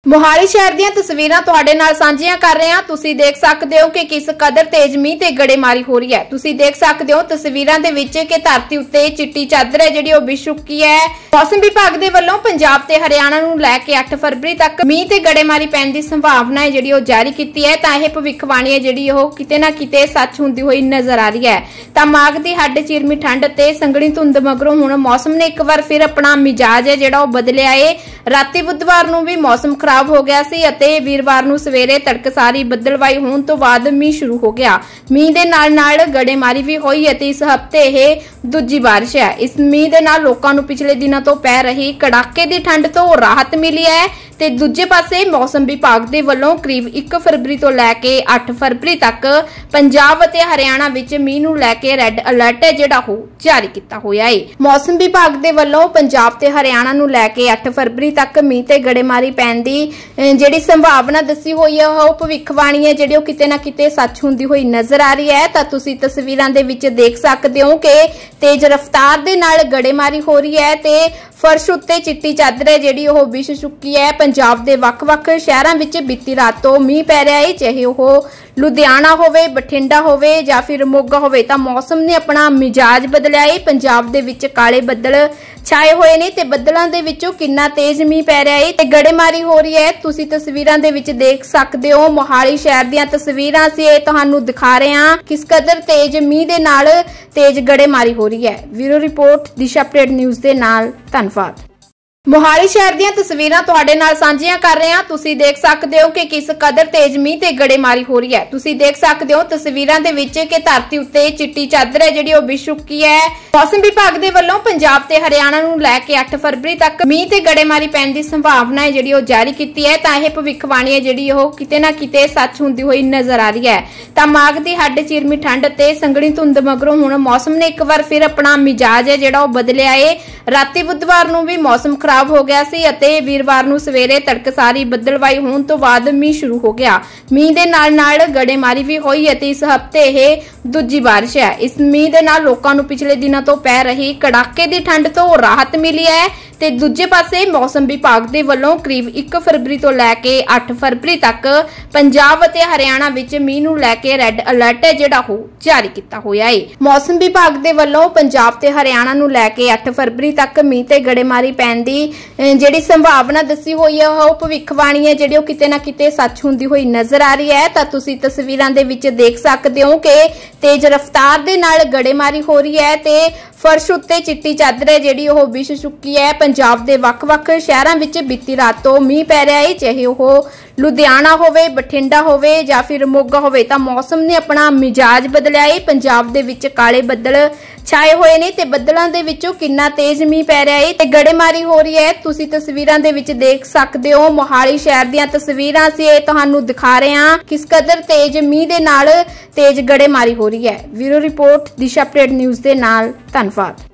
मोहाली शहर ਦੀਆਂ ਤਸਵੀਰਾਂ ਤੁਹਾਡੇ ਨਾਲ ਸਾਂਝੀਆਂ ਕਰ ਰਹੇ ਹਾਂ। ਤੁਸੀਂ ਦੇਖ ਸਕਦੇ ਹੋ ਕਿ ਕਿਸ ਕਦਰ ਤੇਜ਼ ਮੀਂਹ ਤੇ ਗੜੇਮਾਰੀ ਹੋ ਰਹੀ ਹੈ। ਤੁਸੀਂ ਦੇਖ ਸਕਦੇ ਹੋ ਤਸਵੀਰਾਂ ਦੇ ਵਿੱਚ ਕਿ ਧਰਤੀ ਉੱਤੇ ਚਿੱਟੀ ਚਾਦਰ ਹੈ ਜਿਹੜੀ ਉਹ ਵਿਛ ਚੁੱਕੀ ਹੈ। ਮੌਸਮ ਵਿਭਾਗ ਦੇ ਵੱਲੋਂ ਪੰਜਾਬ ਤੇ ਹਰਿਆਣਾ ਨੂੰ ਲੈ ਕੇ 8 ਫਰਵਰੀ ਤੱਕ ਮੀਂਹ ਤੇ ਗੜੇਮਾਰੀ ਪੈਣ ਦੀ ਸੰਭਾਵਨਾ ਹੈ ਜਿਹੜੀ ਉਹ ਜਾਰੀ ਕੀਤੀ ਹੈ। ਤਾਂ ਇਹ ਭਵਿੱਖਬਾਣੀ ਹੈ ਜਿਹੜੀ ਉਹ ਕਿਤੇ ਨਾ ਕਿਤੇ ਸੱਚ ਹੁੰਦੀ ਹੋਈ ਨਜ਼ਰ ਆ ਰਹੀ ਹੈ। ਤਾਂ ਮਾਘ ਦੀ ਹੱਡ ਚੀਰਮੀ ਠੰਡ ਤੇ ਸੰਘਣੀ ਧੁੰਦ ਮਗਰੋਂ ਹੁਣ ਮੌਸਮ ਨੇ ਇੱਕ ਵਾਰ ਫਿਰ ਆਪਣਾ ਮਿਜਾਜ ਹੈ ਜਿਹੜਾ ਉਹ ਬਦਲਿਆ ਹੈ। ਰਾਤੀ ਬੁੱਧਵਾਰ ਨੂੰ ਵੀ ਮੌਸਮ ਖਰਾਬ ਹੋ ਗਿਆ ਸੀ ਅਤੇ ਵੀਰਵਾਰ ਨੂੰ ਸਵੇਰੇ ਤੜਕਸਾਰੀ ਬੱਦਲਵਾਈ ਹੋਣ ਤੋਂ ਬਾਅਦ ਮੀਂਹ ਸ਼ੁਰੂ ਹੋ ਗਿਆ। ਮੀਂਹ ਦੇ ਨਾਲ ਗੜੇਮਾਰੀ ਵੀ ਹੋਈ ਅਤੇ ਇਸ ਹਫਤੇ ਇਹ ਦੂਜੀ ਬਾਰਿਸ਼ ਹੈ। ਇਸ ਮੀਂਹ ਦੇ ਨਾਲ ਲੋਕਾਂ ਨੂੰ ਪਿਛਲੇ ਦਿਨਾਂ ਤੋਂ ਪੈ ਰਹੀ ਕੜਾਕੇ ਦੀ ਠੰਡ ਤੋਂ ਰਾਹਤ ਮਿਲੀ ਹੈ ਤੇ ਦੂਜੇ ਪਾਸੇ ਮੌਸਮ ਵਿਭਾਗ ਦੇ ਵੱਲੋਂ ਕਰੀਬ 1 ਫਰਵਰੀ ਤੋਂ ਲੈ ਕੇ 8 ਫਰਵਰੀ ਤੱਕ ਪੰਜਾਬ ਅਤੇ ਹਰਿਆਣਾ ਵਿੱਚ ਮੀਂਹ ਨੂੰ ਲੈ ਕੇ ਰੈੱਡ ਅਲਰਟ ਹੈ ਜਿਹੜਾ ਉਹ ਜਾਰੀ ਕੀਤਾ ਹੋਇਆ ਹੈ। ਮੌਸਮ ਵਿਭਾਗ ਦੇ ਵੱਲੋਂ ਪੰਜਾਬ ਤੇ ਹਰਿਆਣਾ ਨੂੰ ਲੈ ਕੇ 8 ਫਰਵਰੀ ਤੱਕ ਮੀਂਹ ਤੇ ਗੜੇਮਾਰੀ ਪੈਣ ਦੀ ਜਿਹੜੀ ਸੰਭਾਵਨਾ ਦੱਸੀ ਹੋਈ ਹੈ ਉਹ ਭਵਿੱਖਬਾਣੀ ਹੈ ਜਿਹੜੀ ਉਹ ਕਿਤੇ ਨਾ ਕਿਤੇ ਸੱਚ ਹੁੰਦੀ ਹੋਈ ਨਜ਼ਰ ਆ ਰਹੀ ਹੈ। ਤਾਂ ਤੁਸੀਂ ਤਸਵੀਰਾਂ ਦੇ ਵਿੱਚ ਦੇਖ ਸਕਦੇ ਹੋ ਕਿ ਤੇਜ਼ ਰਫ਼ਤਾਰ ਦੇ ਨਾਲ ਗੜੇਮਾਰੀ ਹੋ ਰਹੀ ਹੈ ਤੇ ਫਰਸ਼ ਉੱਤੇ ਚਿੱਟੀ ਚਾਦਰ ਹੈ ਜਿਹੜੀ ਉਹ ਵਿਛ ਚੁੱਕੀ ਹੈ। ਪੰਜਾਬ ਦੇ ਵੱਖ-ਵੱਖ ਸ਼ਹਿਰਾਂ ਵਿੱਚ ਬੀਤੀ ਰਾਤ ਤੋਂ ਮੀਂਹ ਪੈ ਰਿਹਾ ਹੈ, ਚਾਹੇ ਉਹ ਲੁਧਿਆਣਾ ਹੋਵੇ, ਬਠਿੰਡਾ ਹੋਵੇ ਜਾਂ ਫਿਰ ਮੋਗਾ ਹੋਵੇ। ਤਾਂ ਮੌਸਮ ਨੇ ਆਪਣਾ ਮਿਜਾਜ ਬਦਲਿਆ ਹੈ। ਪੰਜਾਬ ਦੇ ਵਿੱਚ ਕਾਲੇ ਬੱਦਲ ਛਾਏ ਹੋਏ ਨੇ ਤੇ ਬੱਦਲਾਂ ਦੇ ਵਿੱਚੋਂ ਕਿੰਨਾ ਤੇਜ਼ ਮੀਂਹ ਪੈ ਰਿਹਾ ਹੈ ਤੇ ਗੜੇਮਾਰੀ ਹੋ ਰਹੀ ਹੈ। ਤੁਸੀਂ ਤਸਵੀਰਾਂ ਦੇ ਵਿੱਚ ਦੇਖ ਸਕਦੇ ਹੋ। ਮੋਹਾਲੀ ਸ਼ਹਿਰ ਦੀਆਂ ਤਸਵੀਰਾਂ ਅਸੀਂ ਇਹ ਤੁਹਾਨੂੰ ਦਿਖਾ ਰਹੇ ਹਾਂ ਕਿਸ ਕਦਰ ਤੇਜ਼ ਮੀਂਹ ਦੇ ਨਾਲ ਤੇਜ਼ ਗੜੇਮਾਰੀ ਹੋ ਰਹੀ ਹੈ। Bureau report Disha update news ਦੇ ਨਾਲ ਧੰਨਵਾਦ। मोहाली शहर ਦੀਆਂ ਤਸਵੀਰਾਂ ਤੁਹਾਡੇ ਨਾਲ ਸਾਂਝੀਆਂ ਕਰ ਰਹੇ ਹਾਂ। ਤੁਸੀਂ ਦੇਖ ਸਕਦੇ ਹੋ ਕਿ ਕਿਸ ਕਦਰ ਤੇਜ਼ ਮੀਂਹ ਤੇ ਗੜੇਮਾਰੀ ਹੋ ਰਹੀ ਹੈ। ਤੁਸੀਂ ਦੇਖ ਸਕਦੇ ਹੋ ਤਸਵੀਰਾਂ ਦੇ ਵਿੱਚ ਕਿ ਧਰਤੀ ਉੱਤੇ ਚਿੱਟੀ ਚਾਦਰ ਹੈ ਜਿਹੜੀ ਉਹ ਵਿਛ ਚੁੱਕੀ ਹੈ। ਮੌਸਮ ਵਿਭਾਗ ਦੇ ਵੱਲੋਂ ਪੰਜਾਬ ਤੇ ਹਰਿਆਣਾ ਨੂੰ ਲੈ ਕੇ 8 ਫਰਵਰੀ ਤੱਕ ਮੀਂਹ ਤੇ ਗੜੇਮਾਰੀ ਪੈਣ ਦੀ ਸੰਭਾਵਨਾ ਹੈ ਜਿਹੜੀ ਉਹ ਜਾਰੀ ਕੀਤੀ ਹੈ। ਤਾਂ ਇਹ ਭਵਿੱਖਬਾਣੀ ਹੈ ਜਿਹੜੀ ਉਹ ਕਿਤੇ ਨਾ ਕਿਤੇ ਸੱਚ ਹੁੰਦੀ ਹੋਈ ਨਜ਼ਰ ਆ ਰਹੀ ਹੈ। ਤਾਂ ਮਾਘ ਦੀ ਹੱਡ ਚੀਰਮੀ ਠੰਡ ਤੇ ਸੰਘਣੀ ਧੁੰਦ ਮਗਰੋਂ ਹੁਣ ਮੌਸਮ ਨੇ ਇੱਕ ਵਾਰ ਫਿਰ ਆਪਣਾ ਮਿਜਾਜ ਹੈ ਜਿਹੜਾ ਉਹ ਬਦਲਿਆ ਹੈ। ਰਾਤੀ ਬੁੱਧਵਾਰ ਨੂੰ ਵੀ ਮੌਸਮ ਖਰਾਬ ਹੋ ਗਿਆ ਸੀ ਅਤੇ ਵੀਰਵਾਰ ਨੂੰ ਸਵੇਰੇ ਤੜਕਸਾਰੀ ਬੱਦਲਵਾਈ ਹੋਣ ਤੋਂ ਬਾਅਦ ਮੀਂਹ ਸ਼ੁਰੂ ਹੋ ਗਿਆ। ਮੀਂਹ ਦੇ ਨਾਲ ਗੜੇਮਾਰੀ ਵੀ ਹੋਈ ਅਤੇ ਇਸ ਹਫਤੇ ਇਹ ਦੂਜੀ ਬਾਰਿਸ਼ ਹੈ। ਇਸ ਮੀਂਹ ਦੇ ਨਾਲ ਲੋਕਾਂ ਨੂੰ ਪਿਛਲੇ ਦਿਨਾਂ ਤੋਂ ਪੈ ਰਹੀ ਕੜਾਕੇ ਦੀ ਠੰਡ ਤੋਂ ਰਾਹਤ ਮਿਲੀ ਹੈ ਤੇ ਦੂਜੇ ਪਾਸੇ ਮੌਸਮ ਵਿਭਾਗ ਦੇ ਵੱਲੋਂ ਕਰੀਬ 1 ਫਰਵਰੀ ਤੋਂ ਲੈ ਕੇ 8 ਫਰਵਰੀ ਤੱਕ ਪੰਜਾਬ ਅਤੇ ਹਰਿਆਣਾ ਵਿੱਚ ਮੀਂਹ ਨੂੰ ਲੈ ਕੇ ਰੈੱਡ ਅਲਰਟ ਹੈ ਜਿਹੜਾ ਉਹ ਜਾਰੀ ਕੀਤਾ ਹੋਇਆ ਹੈ। ਮੌਸਮ ਵਿਭਾਗ ਦੇ ਵੱਲੋਂ ਪੰਜਾਬ ਤੇ ਹਰਿਆਣਾ ਨੂੰ ਲੈ ਕੇ 8 ਫਰਵਰੀ ਤੱਕ ਮੀਂਹ ਤੇ ਗੜੇਮਾਰੀ ਪੈਣ ਦੀ ਜਿਹੜੀ ਸੰਭਾਵਨਾ ਦੱਸੀ ਹੋਈ ਹੈ ਉਹ ਭਵਿੱਖਬਾਣੀ ਹੈ ਜਿਹੜੀ ਉਹ ਕਿਤੇ ਨਾ ਕਿਤੇ ਸੱਚ ਹੁੰਦੀ ਹੋਈ ਨਜ਼ਰ ਆ ਰਹੀ ਹੈ। ਤਾਂ ਤੁਸੀਂ ਤਸਵੀਰਾਂ ਦੇ ਵਿੱਚ ਦੇਖ ਸਕਦੇ ਹੋ ਕਿ ਤੇਜ਼ ਰਫ਼ਤਾਰ ਦੇ ਨਾਲ ਗੜੇਮਾਰੀ ਹੋ ਰਹੀ ਹੈ ਤੇ ਫਰਸ਼ ਉੱਤੇ ਚਿੱਟੀ ਚਾਦਰ ਹੈ ਜਿਹੜੀ ਉਹ ਵਿਛ ਚੁੱਕੀ ਹੈ। ਪੰਜਾਬ ਦੇ ਵੱਖ-ਵੱਖ ਸ਼ਹਿਰਾਂ ਵਿੱਚ ਬੀਤੀ ਰਾਤ ਤੋਂ ਮੀਂਹ ਪੈ ਰਿਹਾ ਹੈ, ਚਾਹੇ ਉਹ ਲੁਧਿਆਣਾ ਹੋਵੇ, ਬਠਿੰਡਾ ਹੋਵੇ ਜਾਂ ਫਿਰ ਮੋਗਾ ਹੋਵੇ। ਤਾਂ ਮੌਸਮ ਨੇ ਆਪਣਾ ਮਿਜਾਜ ਬਦਲਿਆ ਹੈ। ਪੰਜਾਬ ਦੇ ਵਿੱਚ ਕਾਲੇ ਬੱਦਲ ਛਾਏ ਹੋਏ ਨੇ ਤੇ ਬੱਦਲਾਂ ਦੇ ਵਿੱਚੋਂ ਕਿੰਨਾ ਤੇਜ਼ ਮੀਂਹ ਪੈ ਰਿਹਾ ਹੈ ਤੇ ਗੜੇਮਾਰੀ ਹੋ ਰਹੀ ਹੈ। ਤੁਸੀਂ ਤਸਵੀਰਾਂ ਦੇ ਵਿੱਚ ਦੇਖ ਸਕਦੇ ਹੋ। ਮੋਹਾਲੀ ਸ਼ਹਿਰ ਦੀਆਂ ਤਸਵੀਰਾਂ ਅਸੀਂ ਇਹ ਤੁਹਾਨੂੰ ਦਿਖਾ ਰਹੇ ਹਾਂ ਕਿਸ ਕਦਰ ਤੇਜ਼ ਮੀਂਹ ਦੇ ਨਾਲ ਤੇਜ਼ ਗੜੇਮਾਰੀ ਹੋ ਰਹੀ ਹੈ। Bureau report Disha update news ਦੇ ਨਾਲ ਧੰਨਵਾਦ।